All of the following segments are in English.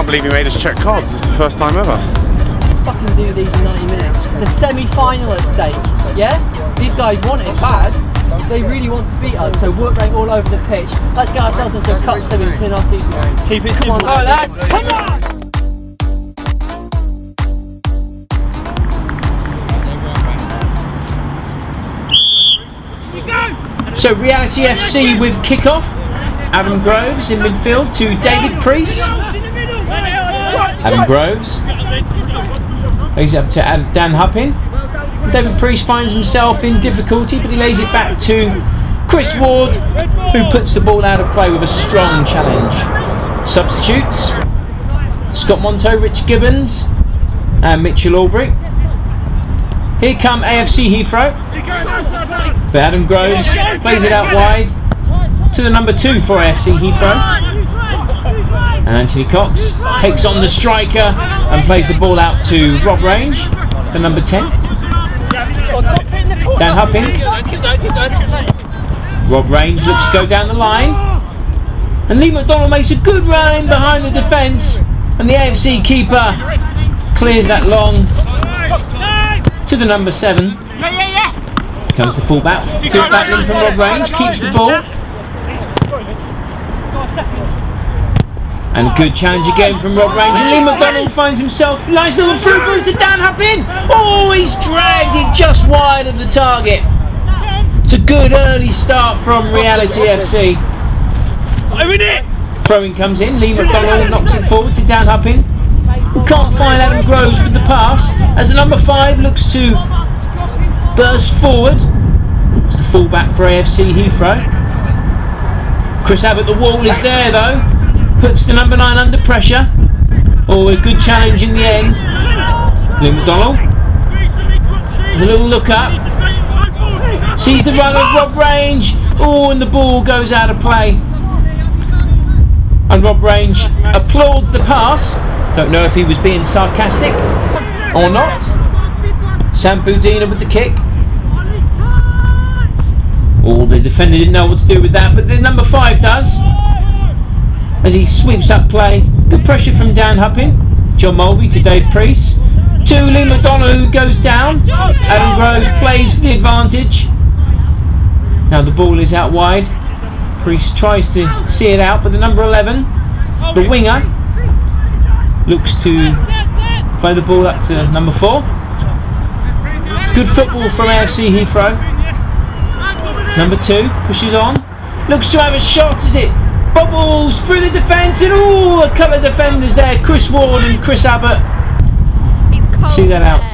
can't believe he made us check cards. It's the first time ever. Let's fucking do these in 90 minutes. The semi-final at stake, yeah? These guys want it bad. They really want to beat us, so work rate all over the pitch. Let's get ourselves into a cup semi and turn our season around. Keep it simple. Come on, lads. Come on! So Reality FC with kick-off. Adam Groves in midfield to David Priest. Adam Groves lays it up to Dan Huppin. David Priest finds himself in difficulty, but he lays it back to Chris Ward, who puts the ball out of play with a strong challenge. Substitutes: Scott Monto, Rich Gibbons and Mitchell Albury. Here come AFC Heathrow, but Adam Groves plays it out wide to the number 2 for AFC Heathrow. And Anthony Cox takes on the striker and plays the ball out to Rob Range, the number 10. Dan Huppin. Rob Range looks to go down the line. And Lee McDonald makes a good run in behind the defence. And the AFC keeper clears that long to the number 7. Comes the fullback. Good battling from Rob Range. Keeps the ball. And good challenge again from Rob Range. And Lee McDonald finds himself. Nice little through ball to Dan Huppin. Oh, he's dragged it just wide of the target. It's a good early start from Reality FC. Throwing comes in. Lee McDonald knocks it forward to Dan Huppin. We can't find Adam Groves with the pass as the number 5 looks to burst forward. It's the fullback for AFC Heathrow. Chris Abbott, the wall is there though. Puts the number 9 under pressure. Oh, a good challenge in the end. Lee McDonald. There's a little look up. Sees the run of Rob Range. Oh, and the ball goes out of play. And Rob Range applauds the pass. Don't know if he was being sarcastic or not. Sam Budina with the kick. Oh, the defender didn't know what to do with that, but the number 5 does. As he sweeps up play. Good pressure from Dan Huppin. John Mulvey to Dave Priest. To Lee McDonald, who goes down. Adam Groves plays for the advantage. Now the ball is out wide. Priest tries to see it out, but the number 11, the winger, looks to play the ball up to number 4. Good football from AFC Heathrow. Number 2 pushes on. Looks to have a shot as it bobbles through the defence, and oh, a couple of defenders there, Chris Ward and Chris Abbott. See that out.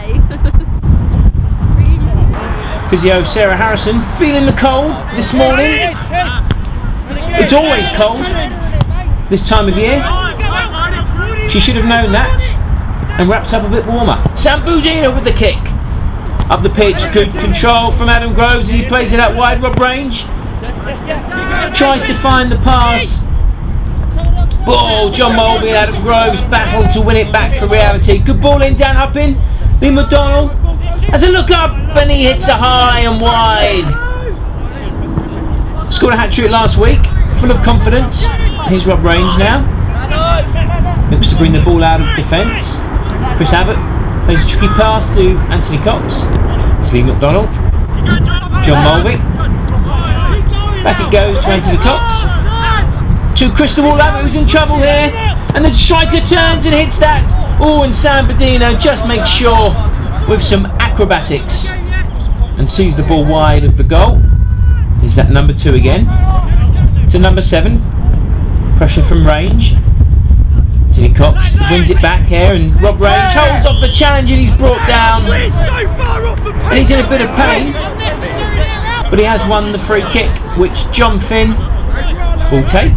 Physio Sarah Harrison feeling the cold this morning. It's always cold this time of year. She should have known that and wrapped up a bit warmer. Sam Budina with the kick. Up the pitch, good control from Adam Groves as he plays it out wide. Rob Range tries to find the pass. Oh, John Mulvey and Adam Groves battle to win it back for Reality. Good ball in, Dan Huppin. Lee McDonald has a look up and he hits a high and wide. Scored a hat-trick last week, full of confidence. Here's Rob Range now. Looks to bring the ball out of defence. Chris Abbott plays a tricky pass to Anthony Cox. It's Lee McDonald. John Mulvey. Back it goes to Anthony Cox. To Cristobal Abbott, who's in trouble here. And the striker turns and hits that. Oh, and Sam Budina just makes sure with some acrobatics and sees the ball wide of the goal. Is that number 2 again? To number 7. Pressure from Range. Anthony Cox wins it back here, and Rob Range holds off the challenge and he's brought down. And he's in a bit of pain. But he has won the free kick, which John Finn will take.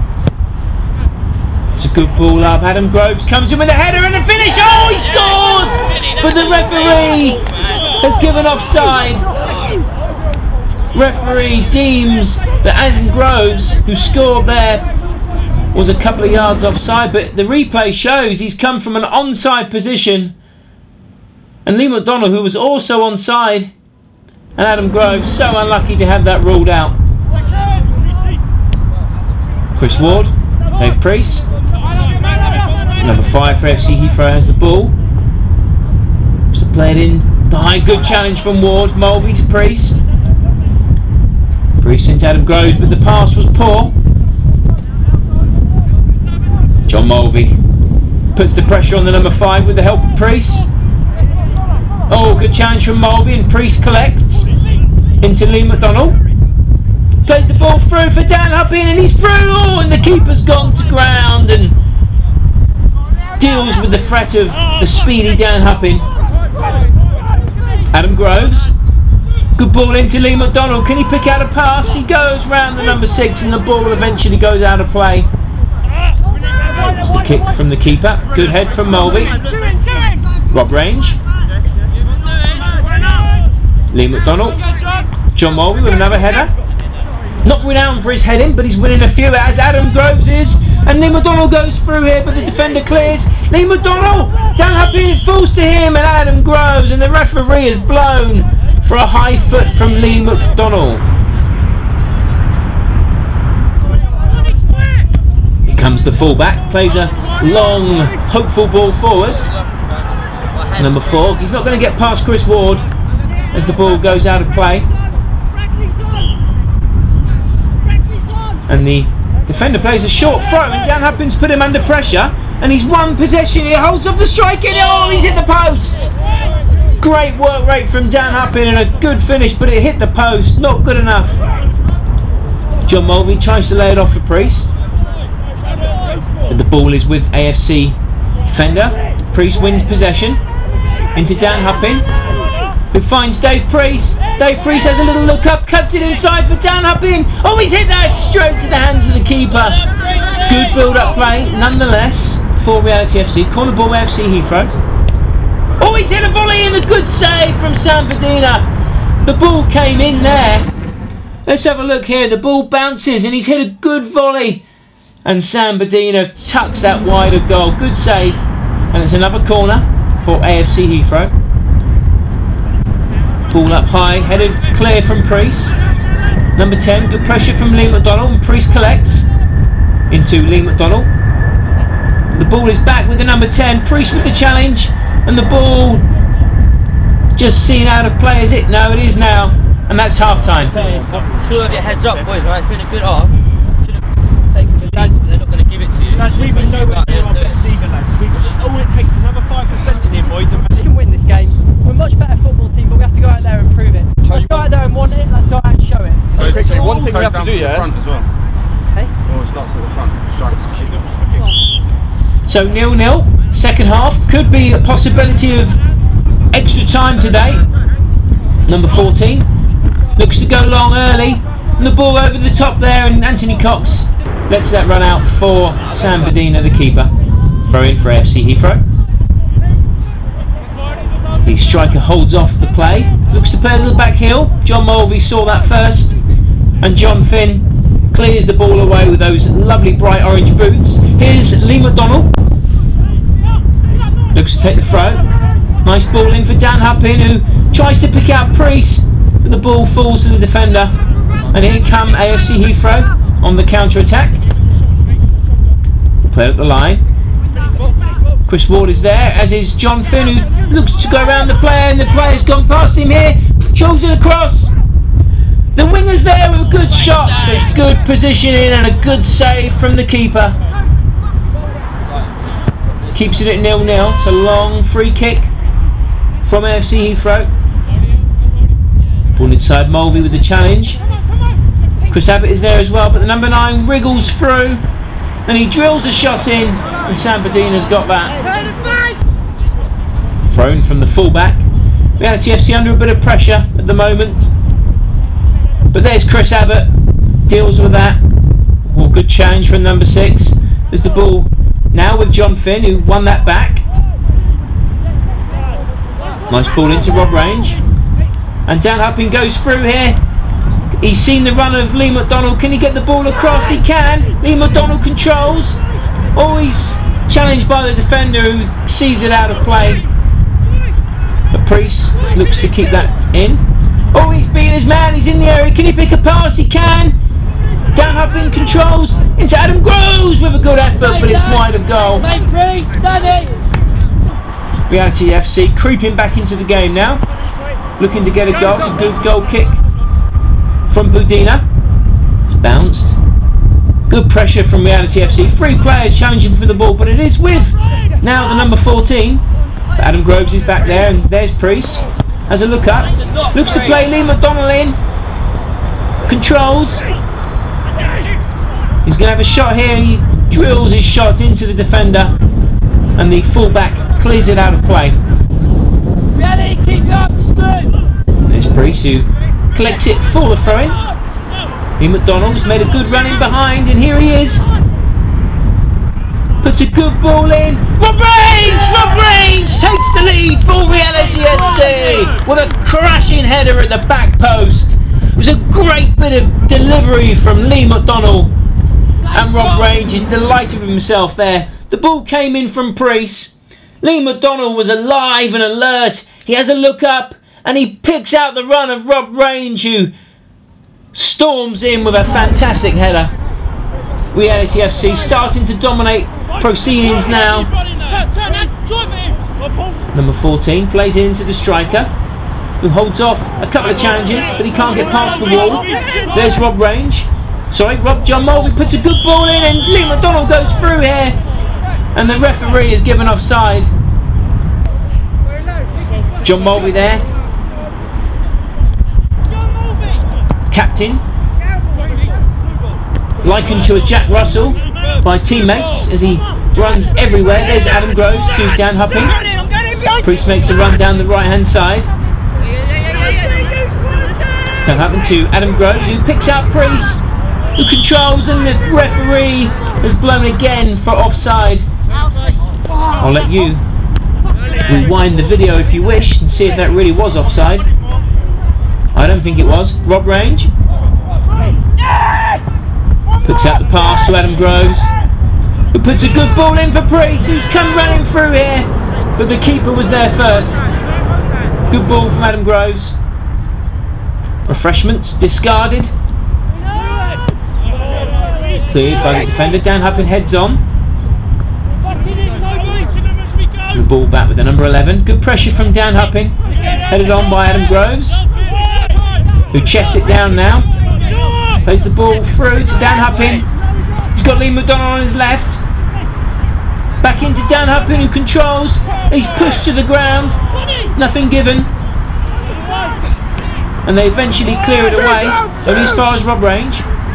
It's a good ball up. Adam Groves comes in with a header and a finish. Oh, he scored! But the referee has given offside. Referee deems that Adam Groves, who scored there, was a couple of yards offside, but the replay shows he's come from an onside position. And Lee McDonald, who was also onside, and Adam Groves, so unlucky to have that ruled out. Chris Ward, Dave Priest. Number 5 for AFC Heathrow has the ball. Just to play it in behind. Good challenge from Ward. Mulvey to Priest. Priest into Adam Groves, but the pass was poor. John Mulvey puts the pressure on the number 5 with the help of Priest. Oh, good challenge from Mulvey, and Priest collects into Lee McDonald. Plays the ball through for Dan Huppin, and he's through. Oh, and the keeper's gone to ground and deals with the threat of the speedy Dan Huppin. Adam Groves. Good ball into Lee McDonald. Can he pick out a pass? He goes round the number 6, and the ball eventually goes out of play. It's the kick from the keeper. Good head from Mulvey. Rob Range. Lee McDonald. John Mulvey with another header. Not renowned for his heading, but he's winning a few, as Adam Groves is. And Lee McDonald goes through here, but the defender clears. Lee McDonald! Dan Huppin falls to him, and Adam Groves, and the referee has blown for a high foot from Lee McDonald. Here comes the fullback, plays a long, hopeful ball forward. Number 4, he's not going to get past Chris Ward as the ball goes out of play. And the defender plays a short throw, and Dan Huppin's put him under pressure, and he's won possession. He holds off the strike, and oh, he's hit the post. Great work rate from Dan Huppin and a good finish, but it hit the post. Not good enough. John Mulvey tries to lay it off for Priest, but the ball is with AFC defender. Priest wins possession into Dan Huppin, who finds Dave Priest. Dave Priest has a little look up, cuts it inside for Dan Huppin. Oh, he's hit that straight to the hands of the keeper. Good build-up play, nonetheless, for Reality FC. Corner ball, AFC Heathrow. Oh, he's hit a volley, and a good save from Sam Bedina. The ball came in there. Let's have a look here. The ball bounces, and he's hit a good volley. And Sam Bedina tucks that wider goal. Good save. And it's another corner for AFC Heathrow. Ball up high, headed clear from Priest. Number 10, good pressure from Lee McDonald, and Priest collects into Lee McDonald. The ball is back with the number 10, Priest with the challenge, and the ball just seen out of play, is it? No, it is now, and that's half time. Two of your heads up, boys, right? It's been a good half. Should have taken the lead, but they're not going to give it to you. Lads, we even know what they're on receiving, lads. All it takes is another 5% in here, boys. We can win this game. We're a much better football team, but we have to go out there and prove it. Let's go out there and want it. Let's go out and show it. Quickly, one thing we have to do, yeah? Front as well. Okay. Or it starts at the front. Strikes. So 0-0, second half. Could be a possibility of extra time today. Number 14 looks to go long early, and the ball over the top there, and Anthony Cox lets that run out for Sam Bedina, the keeper. Throw in for AFC Heathrow. The striker holds off the play, looks to play a little back heel. John Mulvey saw that first, and John Finn clears the ball away with those lovely bright orange boots. Here's Lee McDonald, looks to take the throw. Nice ball in for Dan Huppin, who tries to pick out Priest, but the ball falls to the defender. And here come AFC Heathrow on the counter-attack. Play up the line. Chris Ward is there, as is John Finn, who looks to go around the player, and the player's gone past him here. Throws it across. The winger's there with a good shot, a good positioning, and a good save from the keeper. Keeps it at 0-0. It's a long free kick from AFC Heathrow. Ball inside, Mulvey with the challenge. Chris Abbott is there as well, but the number 9 wriggles through, and he drills a shot in, and Sam Bedina's got that. Thrown from the fullback. Reality FC under a bit of pressure at the moment, but there's Chris Abbott, deals with that. Oh, good challenge from number 6. There's the ball now with John Finn, who won that back. Nice ball into Rob Range, and Dan Huppin goes through here. He's seen the run of Lee McDonald. Can he get the ball across? He can. Lee McDonald controls. Oh, he's challenged by the defender, who sees it out of play. The Priest looks to keep that in. Oh, he's beaten his man. He's in the area. Can he pick a pass? He can. Dan Hupping controls into Adam Groves with a good effort, but it's wide of goal. Reality FC creeping back into the game now, looking to get a goal. It's a good goal kick from Budina. It's bounced. Good pressure from Reality FC. 3 players challenging for the ball, but it is with now the number 14. But Adam Groves is back there, and there's Priest. Has a look up. Looks to play Lee McDonald in. Controls. He's going to have a shot here. He drills his shot into the defender, and the fullback clears it out of play. There's Priest who collects it for the throw-in. Lee McDonald's made a good run in behind, and here he is. Puts a good ball in. Rob Range takes the lead for Reality FC with a crashing header at the back post. It was a great bit of delivery from Lee McDonald, and Rob Range is delighted with himself there. The ball came in from Priest. Lee McDonald was alive and alert. He has a look up, and he picks out the run of Rob Range, who storms in with a fantastic header. Reality FC starting to dominate proceedings now. Number 14 plays it into the striker, who holds off a couple of challenges, but he can't get past the wall. There's Rob Range. John Mulvey puts a good ball in, and Lee McDonald goes through here, and the referee is given offside. John Mulvey there, captain, likened to a Jack Russell by teammates as he runs everywhere. There's Adam Groves to Dan Hupping. Priest makes a run down the right hand side. Dan Hupping to Adam Groves, who picks out Priest, who controls, and the referee has blown again for offside. I'll let you rewind the video if you wish and see if that really was offside. I don't think it was. Rob Range puts out the pass to Adam Groves, who puts a good ball in for Priest, who's come running through here, but the keeper was there first. Good ball from Adam Groves. Refreshments discarded. Cleared by the defender. Dan Hupping heads on. The ball back with the number 11. Good pressure from Dan Hupping. Headed on by Adam Groves, who chests it down now. Plays the ball through to Dan Hupping. He's got Lee McDonald on his left. Back into Dan Hupping, who controls. He's pushed to the ground. Nothing given. And they eventually clear it away, only as far as Rob Range.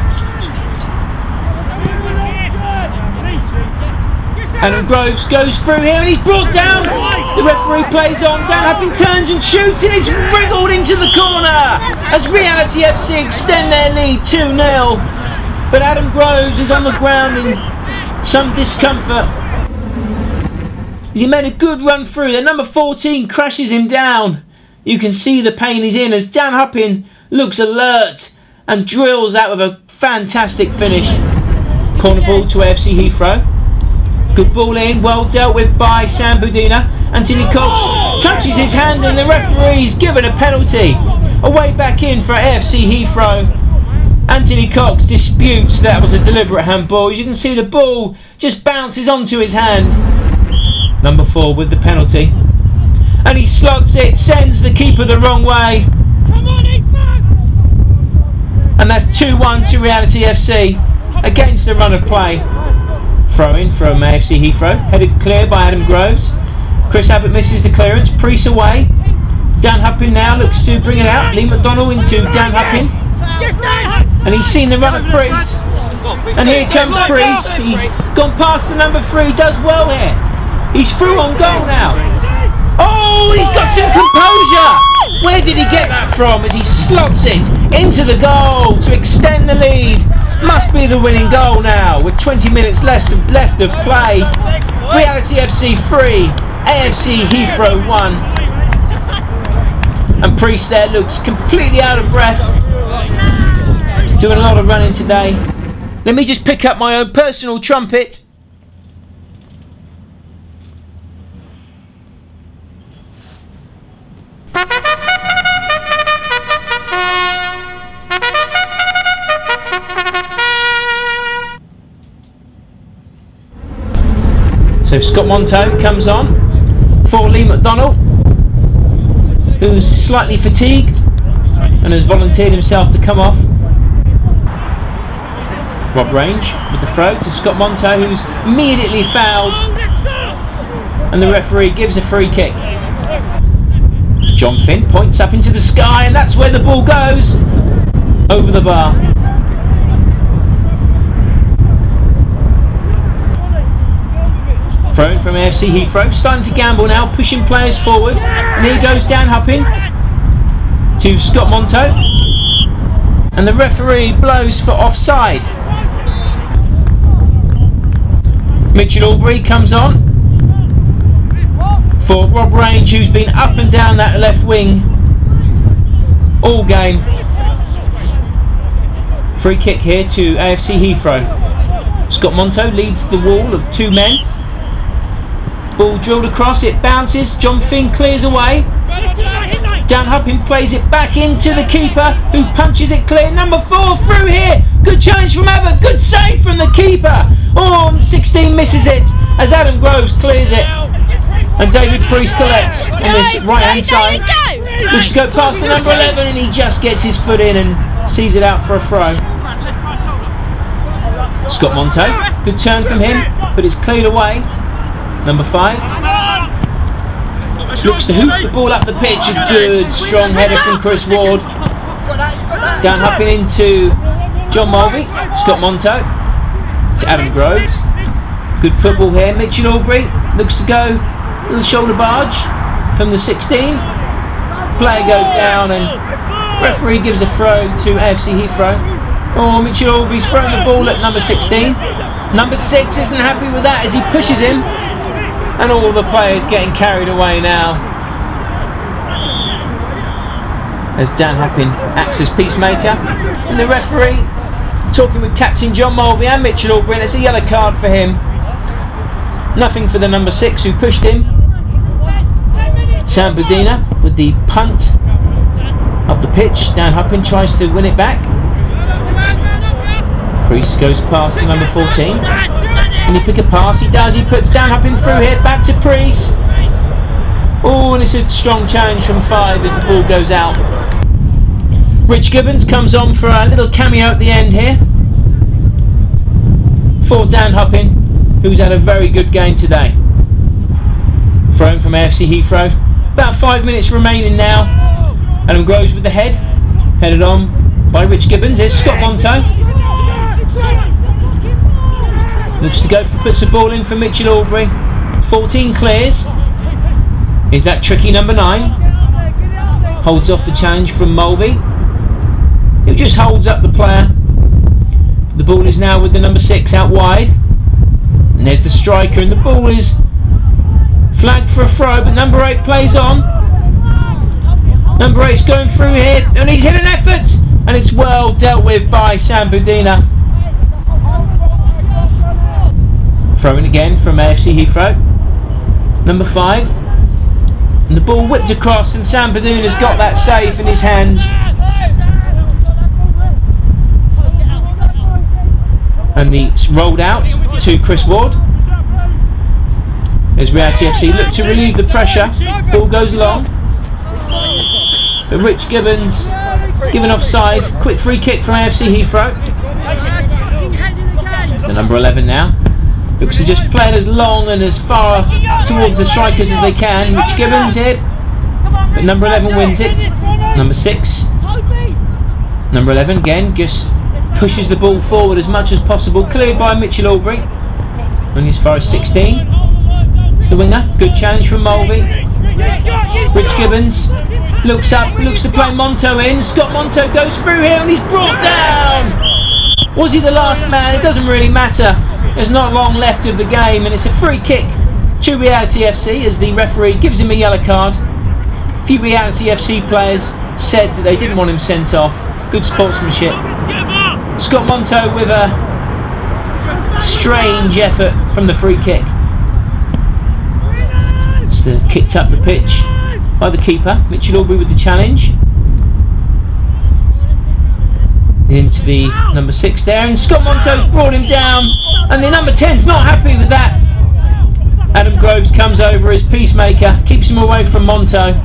Adam Groves goes through here, and he's brought down. The referee plays on. Dan Hupping turns and shoots, and it's wriggled into the corner as Reality FC extend their lead 2-0. But Adam Groves is on the ground in some discomfort. He made a good run through. The number 14 crashes him down. You can see the pain he's in as Dan Hupping looks alert and drills out with a fantastic finish. Corner ball to AFC Heathrow. Good ball in, well dealt with by Sam Budina. Anthony Cox touches his hand, and the referee's given a penalty. Away back in for AFC Heathrow. Anthony Cox disputes that was a deliberate handball. As you can see, the ball just bounces onto his hand. Number 4 with the penalty. And he slots it, sends the keeper the wrong way. And that's 2-1 to Reality FC against the run of play. Throw in from AFC Heathrow, headed clear by Adam Groves. Chris Abbott misses the clearance. Priest away. Dan Hupping now looks to bring it out. Lee McDonald into Dan Hupping, and he's seen the run of Priest. And here comes Priest. He's gone past the number 3. Does well here. He's through on goal now. Oh, he's got some composure. Where did he get that from? As he slots it into the goal to extend the lead. Must be the winning goal now with 20 minutes left of play. Reality FC 3, AFC Heathrow 1. And Priest there looks completely out of breath. Doing a lot of running today. Let me just pick up my own personal trumpet. Scott Monto comes on for Lee McDonald, who's slightly fatigued and has volunteered himself to come off. Rob Range with the throw to Scott Monto, who's immediately fouled, and the referee gives a free kick. John Finn points up into the sky, and that's where the ball goes, over the bar. Thrown from AFC Heathrow, starting to gamble now, pushing players forward, and here goes Dan Huppin to Scott Monto, and the referee blows for offside. Mitchell Albury comes on for Rob Range, who's been up and down that left wing all game. Free kick here to AFC Heathrow. Scott Monto leads the wall of 2 men. Ball drilled across, it bounces, John Finn clears away. Dan Huppin plays it back into the keeper, who punches it clear. Number 4 through here. Good challenge from Abbott, good save from the keeper. Oh, 16 misses it as Adam Groves clears it. And David Priest collects on this right hand side. Looks to go past the number 11, and he just gets his foot in and sees it out for a throw. Scott Monto, good turn from him, but it's cleared away. Number 5 looks to hoof the ball up the pitch. A good strong header from Chris Ward. Dan Huppin into John Mulvey. Scott Monto to Adam Groves. Good football here. Mitchell Albury looks to go little shoulder barge from the 16. Player goes down, and referee gives a throw to AFC Heathrow. Oh, Mitchell Albury's throwing the ball at number 16. Number 6 isn't happy with that as he pushes him, and all the players getting carried away now as Dan Huppin acts as peacemaker, and the referee talking with Captain John Mulvey and Mitchell Albury, and it's a yellow card for him. Nothing for the number 6 who pushed him. Sam Budina with the punt up the pitch. Dan Huppin tries to win it back. Priest goes past the number 14. Can he pick a pass? He does. He puts Dan Huppin through here. Back to Priest. Oh, and it's a strong challenge from 5 as the ball goes out. Rich Gibbons comes on for a little cameo at the end here for Dan Huppin, who's had a very good game today. Thrown from AFC Heathrow. About 5 minutes remaining now. Adam Groves with the head. Headed on by Rich Gibbons. Here's Scott Monto. Looks to go for, puts the ball in for Mitchell Albury. 14 clears. Is that tricky number 9? Holds off the challenge from Mulvey, who just holds up the player. The ball is now with the number 6 out wide. And there's the striker, and the ball is flagged for a throw, but number 8 plays on. Number 8's going through here, and he's hit an effort, and it's well dealt with by Sam Budina. Throwing again from AFC Heathrow. Number 5. And the ball whipped across, and Sam Budina's got that safe in his hands. And it's rolled out to Chris Ward. As Reality FC look to relieve the pressure. Ball goes along. But Rich Gibbons given offside. Quick free kick from AFC Heathrow. It's the number 11 now. Looks to just play it as long and as far towards the strikers as they can. Rich Gibbons here. But number 11 wins it. Number 6. Number 11 again just pushes the ball forward as much as possible. Cleared by Mitchell Albury. Only as far as 16. It's the winger. Good challenge from Mulvey. Rich Gibbons looks up, looks to play Monto in. Scott Monto goes through here, and he's brought down. Was he the last man? It doesn't really matter. There's not long left of the game, and it's a free kick to Reality FC as the referee gives him a yellow card. A few Reality FC players said that they didn't want him sent off. Good sportsmanship. Scott Monto with a strange effort from the free kick. It's kicked up the pitch by the keeper. Mitchell Albury with the challenge. Into the number 6 there, and Scott Monto's brought him down, and the number 10's not happy with that. Adam Groves comes over as peacemaker, keeps him away from Monto.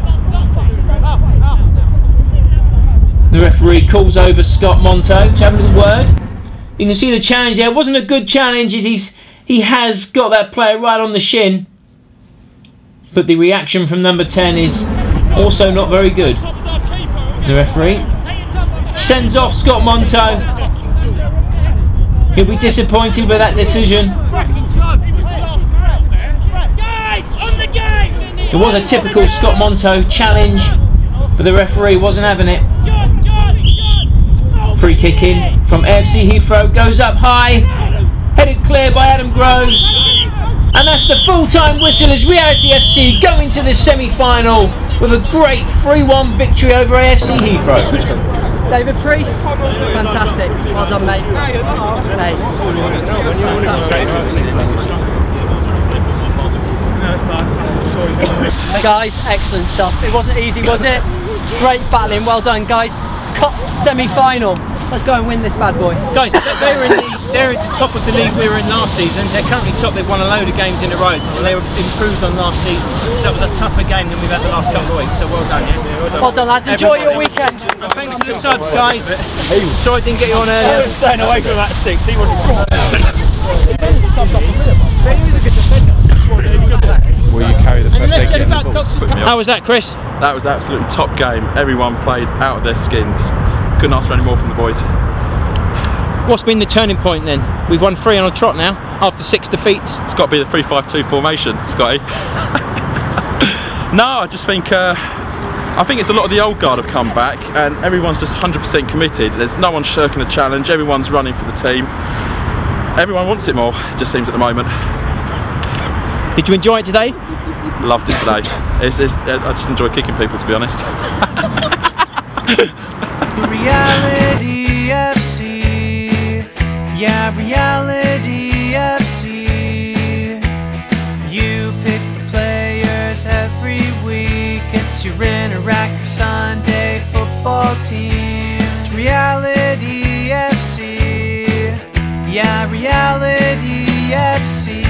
The referee calls over Scott Monto to have a little word. You can see the challenge there. It wasn't a good challenge, as he has got that player right on the shin. But the reaction from number 10 is also not very good. The referee sends off Scott Monto. He'll be disappointed with that decision. It was a typical Scott Monto challenge, but the referee wasn't having it. Free kick in from AFC Heathrow, goes up high, headed clear by Adam Groves, and that's the full-time whistle as Reality FC go into the semi-final with a great 3-1 victory over AFC Heathrow. David Priest, fantastic. Well done, mate. Hey, fantastic. Guys, excellent stuff. It wasn't easy, was it? Great battling. Well done, guys. Cup semi-final. Let's go and win this bad boy. Guys, they're at the top of the league we were in last season. They're currently top. They've won a load of games in a row. They were improved on last season. So that was a tougher game than we've had the last couple of weeks. So well done, yeah. Well done, lads. Enjoy your weekend. And thanks to the subs, guys. Sorry I didn't get you on earlier. I was staying away from that 6. He wasn't. Will you carry the first leg? How was that, Chris? That was absolutely top game. Everyone played out of their skins. Couldn't ask for any more from the boys. What's been the turning point then? We've won 3 on a trot now, after 6 defeats. It's got to be the 3-5-2 formation, Scotty. No, I just think it's a lot of the old guard have come back, and everyone's just 100% committed. There's no one shirking a challenge. Everyone's running for the team. Everyone wants it more, it just seems at the moment. Did you enjoy it today? Loved it today. I just enjoy kicking people, to be honest. Reality FC, yeah, Reality FC. You pick the players every week. It's your interactive Sunday football team. It's Reality FC, yeah, Reality FC.